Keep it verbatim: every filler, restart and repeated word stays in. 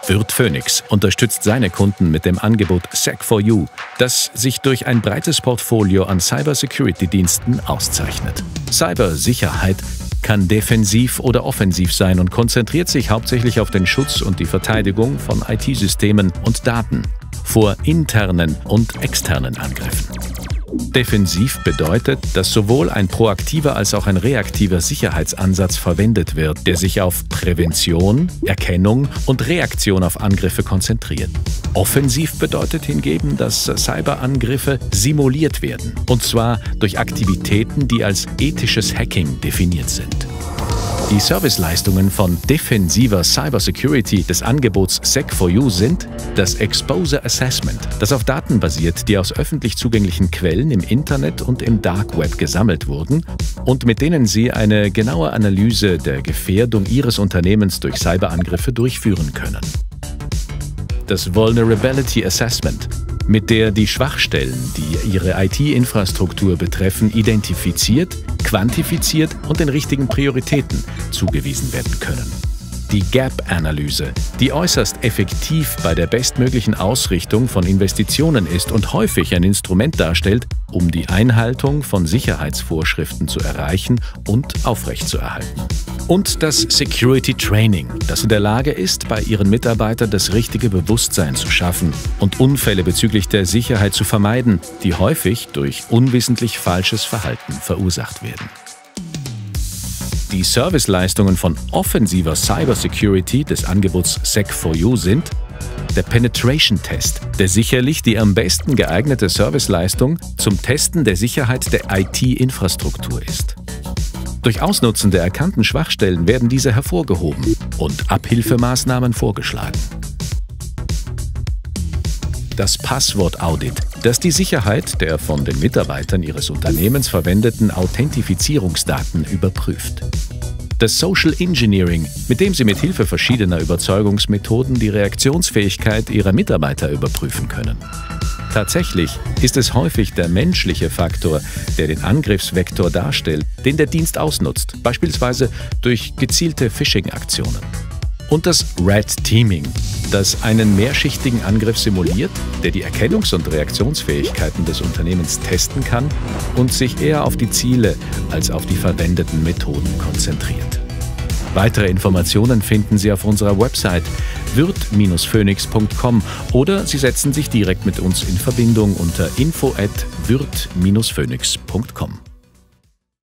Würth Phoenix unterstützt seine Kunden mit dem Angebot Sec for You, das sich durch ein breites Portfolio an Cybersecurity-Diensten auszeichnet. Cybersicherheit kann defensiv oder offensiv sein und konzentriert sich hauptsächlich auf den Schutz und die Verteidigung von I T-Systemen und Daten vor internen und externen Angriffen. Defensiv bedeutet, dass sowohl ein proaktiver als auch ein reaktiver Sicherheitsansatz verwendet wird, der sich auf Prävention, Erkennung und Reaktion auf Angriffe konzentriert. Offensiv bedeutet hingegen, dass Cyberangriffe simuliert werden, und zwar durch Aktivitäten, die als ethisches Hacking definiert sind. Die Serviceleistungen von defensiver Cybersecurity des Angebots Sec for You sind das Exposure Assessment, das auf Daten basiert, die aus öffentlich zugänglichen Quellen im Internet und im Dark Web gesammelt wurden und mit denen Sie eine genaue Analyse der Gefährdung Ihres Unternehmens durch Cyberangriffe durchführen können. Das Vulnerability Assessment, mit der die Schwachstellen, die Ihre I T-Infrastruktur betreffen, identifiziert, quantifiziert und den richtigen Prioritäten zugewiesen werden können. Die Gap-Analyse, die äußerst effektiv bei der bestmöglichen Ausrichtung von Investitionen ist und häufig ein Instrument darstellt, um die Einhaltung von Sicherheitsvorschriften zu erreichen und aufrechtzuerhalten. Und das Security Training, das in der Lage ist, bei Ihren Mitarbeitern das richtige Bewusstsein zu schaffen und Unfälle bezüglich der Sicherheit zu vermeiden, die häufig durch unwissentlich falsches Verhalten verursacht werden. Die Serviceleistungen von offensiver Cybersecurity des Angebots Sec for You sind der Penetration Test, der sicherlich die am besten geeignete Serviceleistung zum Testen der Sicherheit der I T-Infrastruktur ist. Durch Ausnutzen der erkannten Schwachstellen werden diese hervorgehoben und Abhilfemaßnahmen vorgeschlagen. Das Passwort-Audit, das die Sicherheit der von den Mitarbeitern Ihres Unternehmens verwendeten Authentifizierungsdaten überprüft. Das Social Engineering, mit dem Sie mit Hilfe verschiedener Überzeugungsmethoden die Reaktionsfähigkeit Ihrer Mitarbeiter überprüfen können. Tatsächlich ist es häufig der menschliche Faktor, der den Angriffsvektor darstellt, den der Dienst ausnutzt, beispielsweise durch gezielte Phishing-Aktionen. Und das Red Teaming, das einen mehrschichtigen Angriff simuliert, der die Erkennungs- und Reaktionsfähigkeiten des Unternehmens testen kann und sich eher auf die Ziele als auf die verwendeten Methoden konzentriert. Weitere Informationen finden Sie auf unserer Website würth Bindestrich phoenix Punkt com oder Sie setzen sich direkt mit uns in Verbindung unter info at würth Bindestrich phoenix Punkt com.